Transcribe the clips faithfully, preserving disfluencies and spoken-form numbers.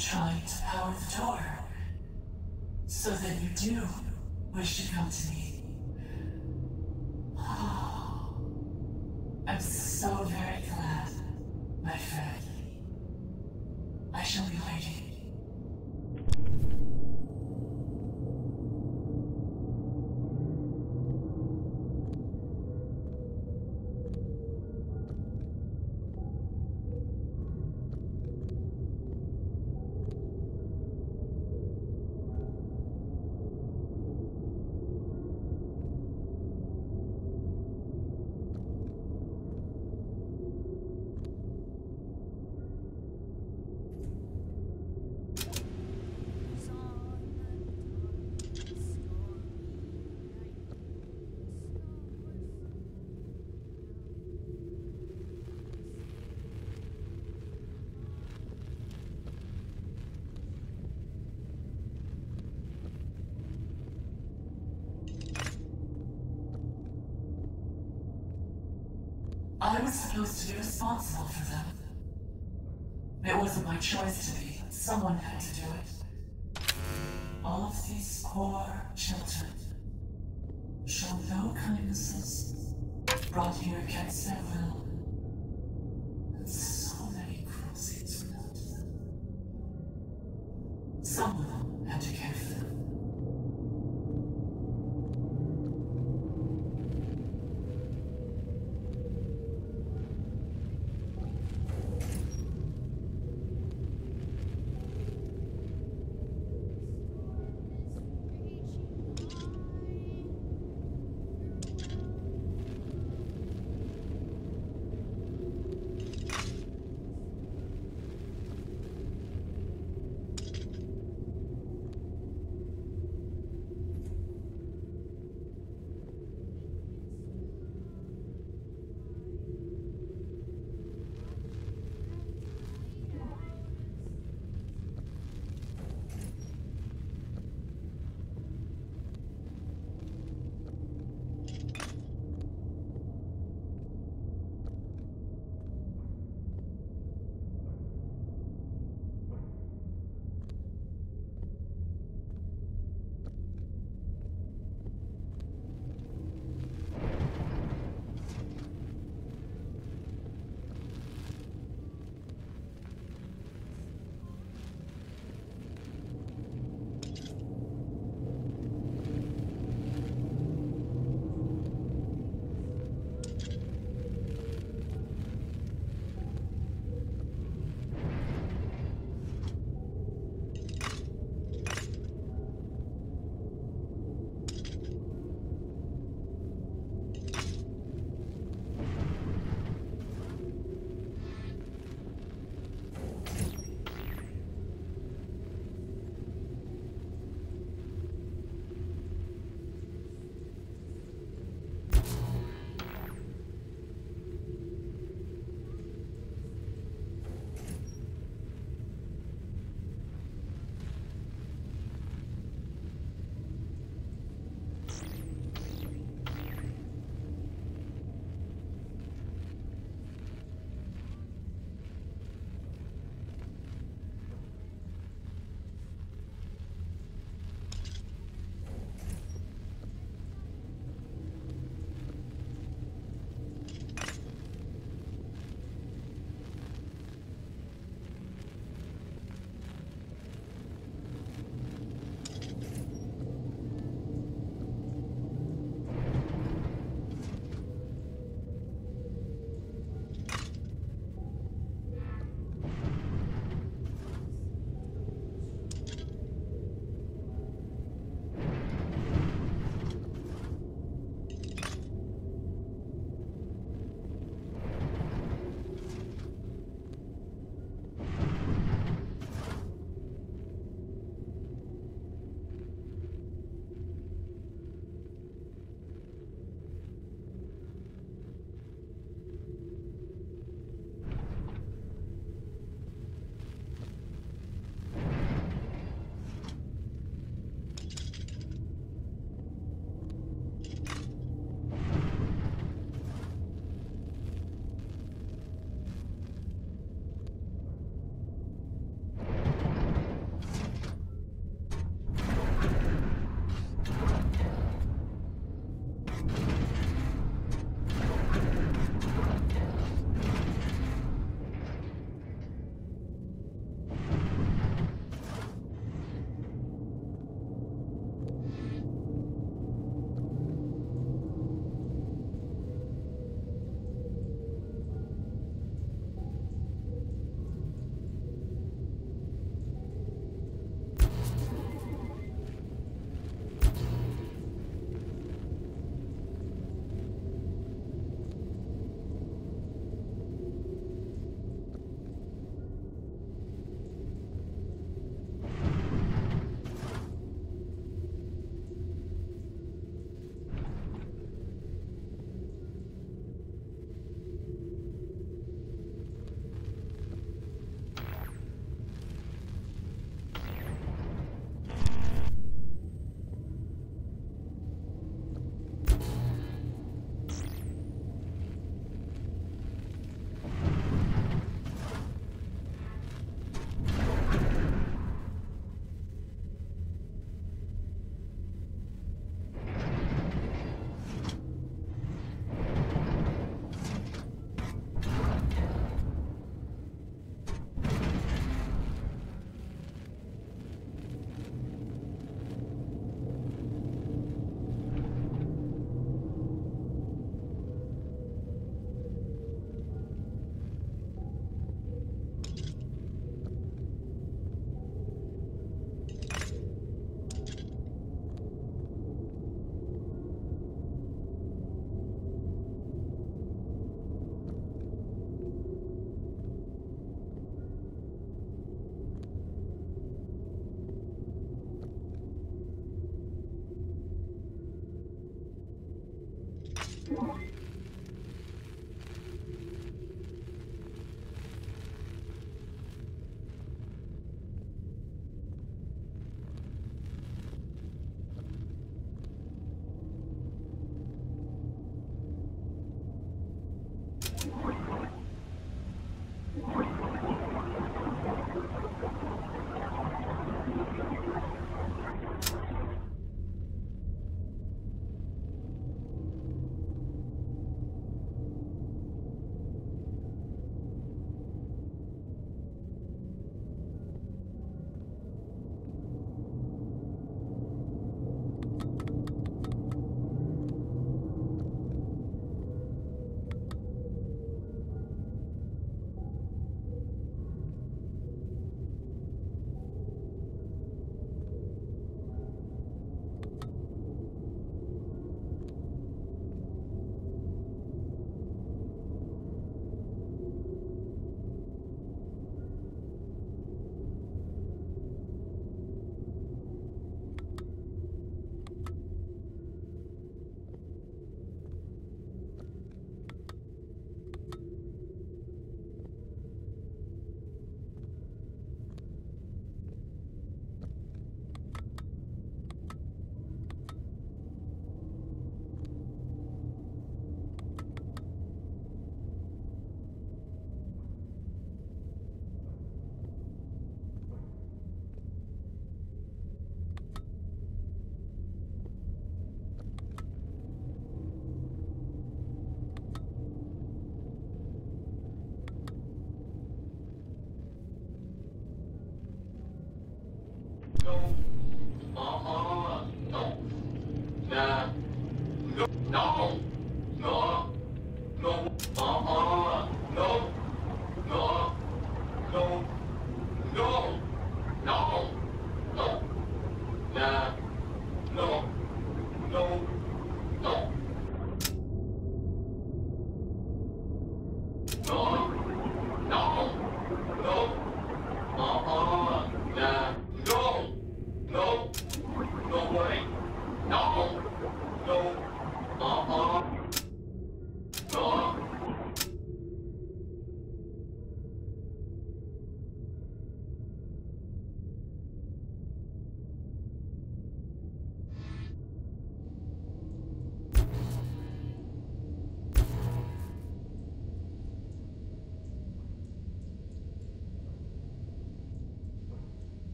trying to power the door. So that you do wish to come to me. Oh, I'm so very glad, my friend. I shall be waiting. I was supposed to be responsible for them. It wasn't my choice to be. Someone had to do it. All of these poor children show no kindnesses, brought here against their will, and so many cruelties were done to them. Someone had to care for them.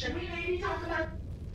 Should we maybe talk about...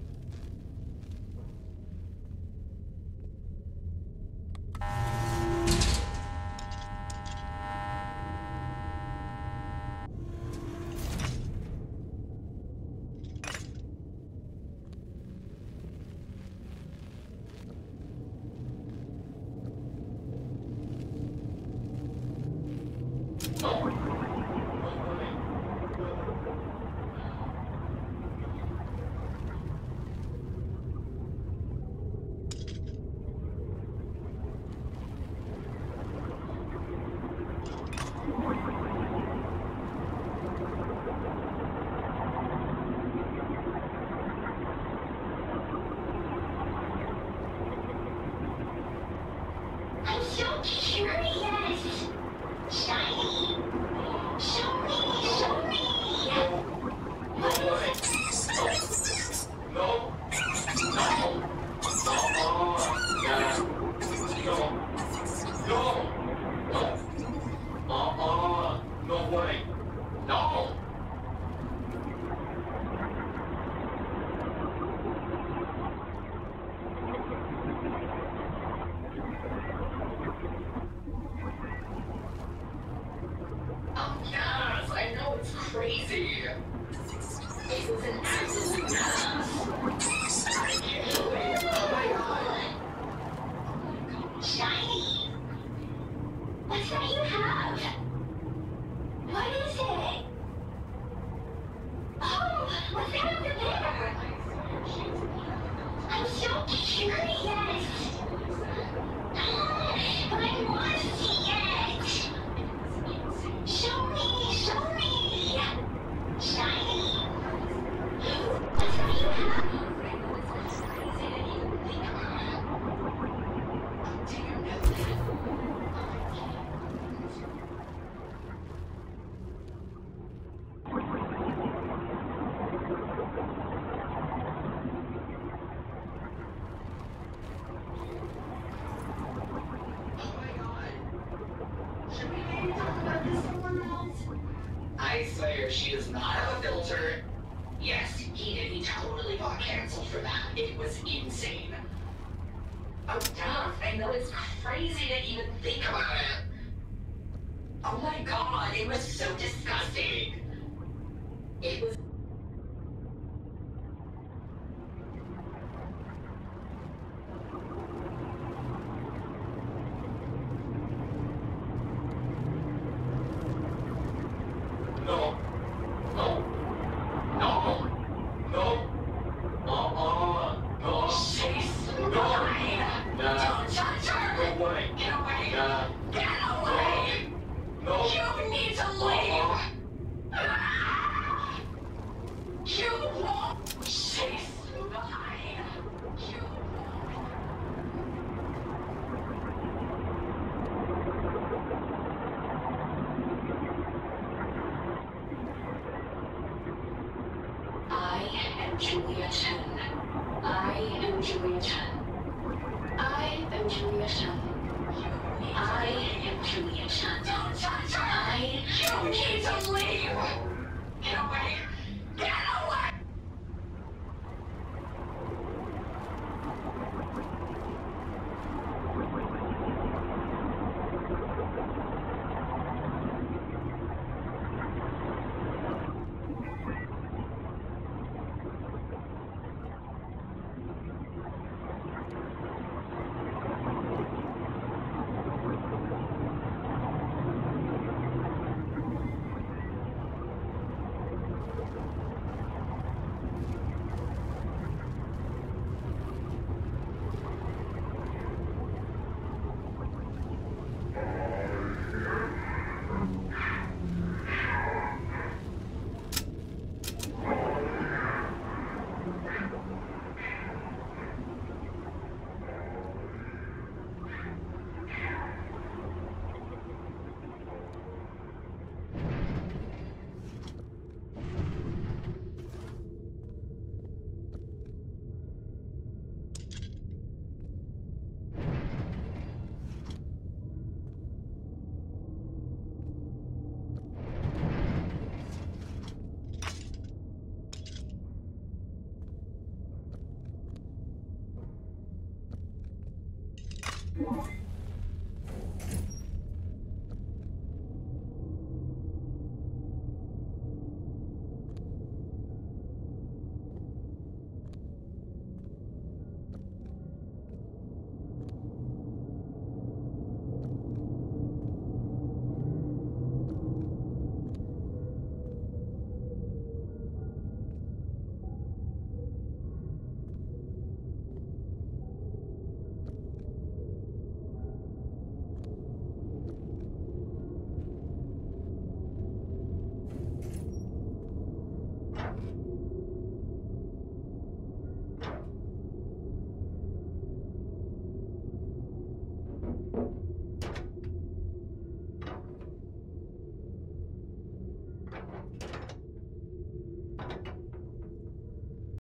I'm so curious. Shiny. Show me, show me. What is it? No. No. Uh-uh. Yeah. No. No. No. Uh-uh. No way. No. Oh, yes, I know it's crazy. It was an absolute mess. I can't believe it. Oh my god. Shiny. What's that you have? What is it? Oh, what's that over there? I'm so curious. But I want to see it. Show me, show me. Shiny. What's that you have? I swear she does not have a filter. Yes, he did. He totally got canceled for that. It was insane. Oh, duh. I know it's crazy to even think about it. Oh my god, it was so disgusting. It was... No. No. No. No. Uh-uh. No. She's No. mine. Nah. Don't touch her. No way. Get away. Nah. Get away. No. You need to leave. Ah! You won't. She's mine. You I am Julia Chen. I am Julia Chen. I am Julia Chen. I am Julia Chen. Don't touch her!